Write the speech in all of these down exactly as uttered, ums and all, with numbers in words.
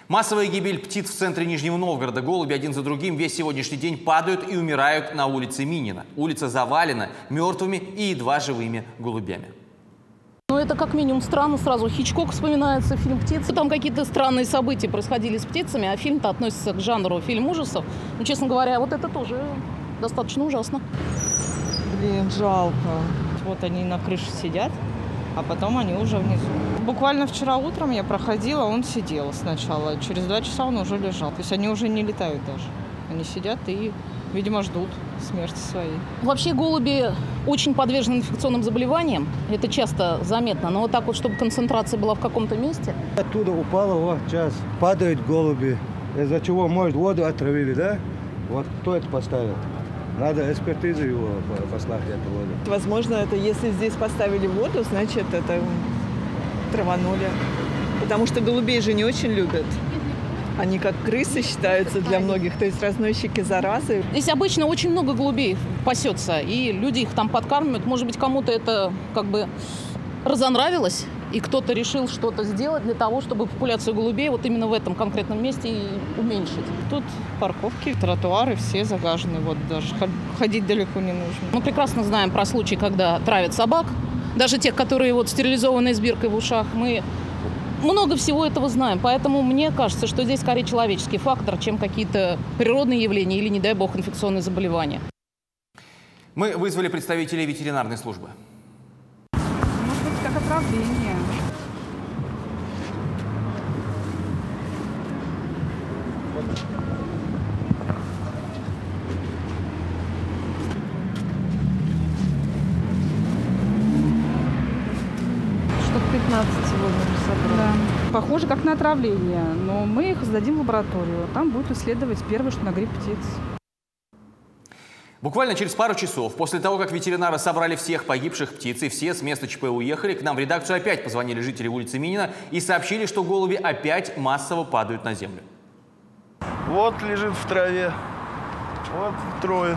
Массовая гибель птиц в центре Нижнего Новгорода. Голуби один за другим весь сегодняшний день падают и умирают на улице Минина. Улица завалена мертвыми и едва живыми голубями. Ну, это как минимум странно. Сразу Хичкок вспоминается, фильм «Птицы». Там какие-то странные события происходили с птицами, а фильм-то относится к жанру фильм ужасов. Ну, честно говоря, вот это тоже достаточно ужасно. Блин, жалко. Вот они на крыше сидят, а потом они уже внизу. Буквально вчера утром я проходила, он сидел сначала. Через два часа он уже лежал. То есть они уже не летают даже. Они сидят и, видимо, ждут смерти своей. Вообще голуби очень подвержены инфекционным заболеваниям. Это часто заметно. Но вот так вот, чтобы концентрация была в каком-то месте. Оттуда упало, вот сейчас падают голуби. Из-за чего, может, воду отравили, да? Вот кто это поставил? Надо экспертизу его послать, эту воду. Возможно, это если здесь поставили воду, значит, это траванули. Потому что голубей же не очень любят. Они как крысы считаются для многих, то есть разносчики заразы. Здесь обычно очень много голубей пасется, и люди их там подкармливают. Может быть, кому-то это как бы разонравилось, и кто-то решил что-то сделать для того, чтобы популяцию голубей вот именно в этом конкретном месте и уменьшить. Тут парковки, тротуары все загажены, вот даже ходить далеко не нужно. Мы прекрасно знаем про случаи, когда травят собак, даже тех, которые вот стерилизованы с биркой в ушах. Мы много всего этого знаем, поэтому мне кажется, что здесь скорее человеческий фактор, чем какие-то природные явления или, не дай бог, инфекционные заболевания. Мы вызвали представителей ветеринарной службы. Может быть, как отравление. Штук пятнадцать сегодня собрали. Да. Похоже, как на отравление, но мы их сдадим в лабораторию. Там будут исследовать первое, что на грипп птиц. Буквально через пару часов после того, как ветеринары собрали всех погибших птиц и все с места ЧП уехали, к нам в редакцию опять позвонили жители улицы Минина и сообщили, что голуби опять массово падают на землю. Вот лежит в траве, вот трое.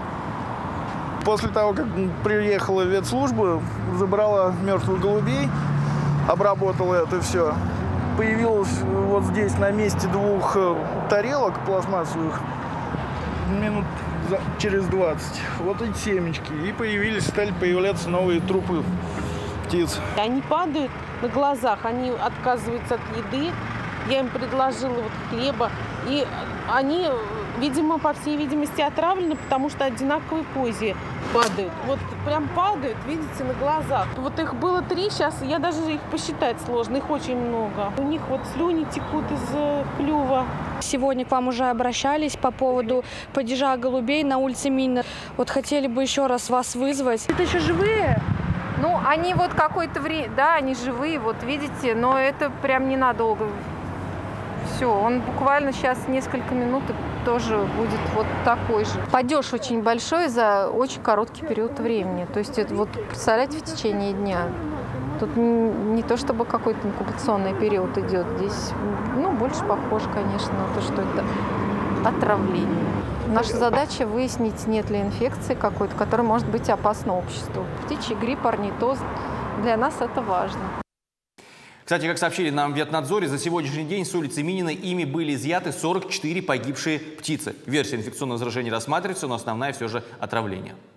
После того, как приехала ветслужба, забрала мертвых голубей, обработала это все. Появилось вот здесь на месте двух тарелок пластмассовых минут через двадцать. Вот эти семечки. И появились, стали появляться новые трупы птиц. Они падают на глазах, они отказываются от еды. Я им предложила вот хлеба. И они, видимо, по всей видимости, отравлены, потому что одинаковой позе падают. Вот прям падают, видите, на глазах. Вот их было три, сейчас я даже их посчитать сложно, их очень много. У них вот слюни текут из клюва. Сегодня к вам уже обращались по поводу падежа голубей на улице Минина. Вот хотели бы еще раз вас вызвать. Это еще живые? Ну, они вот какое-то время, да, они живые, вот видите, но это прям ненадолго. Все, он буквально сейчас несколько минут и тоже будет вот такой же. Падеж очень большой за очень короткий период времени. То есть это вот, представляете, в течение дня. Тут не, не то чтобы какой-то инкубационный период идет. Здесь, ну, больше похоже, конечно, на то, что это отравление. Наша задача выяснить, нет ли инфекции какой-то, которая может быть опасна обществу. Птичий грипп, орнитоз. Для нас это важно. Кстати, как сообщили нам в Ветнадзоре, за сегодняшний день с улицы Минина ими были изъяты сорок четыре погибшие птицы. Версия инфекционного заражения рассматривается, но основная все же отравление.